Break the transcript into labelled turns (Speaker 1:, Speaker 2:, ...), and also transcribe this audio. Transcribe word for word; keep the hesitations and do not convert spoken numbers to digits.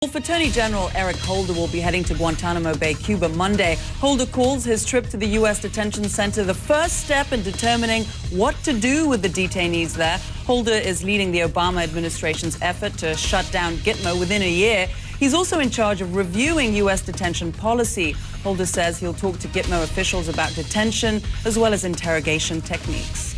Speaker 1: Attorney General Eric Holder will be heading to Guantanamo Bay, Cuba, Monday. Holder calls his trip to the U S detention center the first step in determining what to do with the detainees there. Holder is leading the Obama administration's effort to shut down Gitmo within a year. He's also in charge of reviewing U S detention policy. Holder says he'll talk to Gitmo officials about detention as well as interrogation techniques.